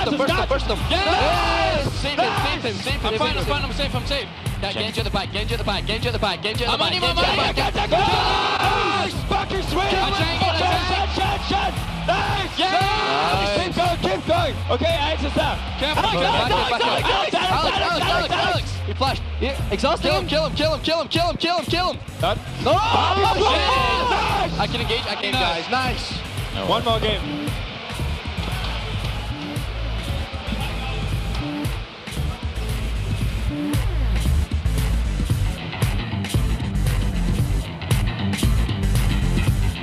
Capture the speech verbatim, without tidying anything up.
him, burst him, burst him. Yes! Save him, save him, save him. I'm fine, I'm fine, I'm safe, I'm safe. Get you the back, get you the back, get you the back, get you the I'm on back. him, I'm on him. Nice! Fucking sweet! I'm trying, I'm trying. Shot, shot, shot! Nice! Yes! Keep going, keep going! Okay, Alex is down. Careful, Alex, careful. Alex, Back Alex, up, Alex, back up. Alex, Alex, Alex, Alex, Alex, He flashed. Yeah, exhaust Kill him. him, kill him, kill him, kill him, kill him, kill him, kill him. Done. No! Oh, I can engage, I can Nice. guys. Nice. One more game.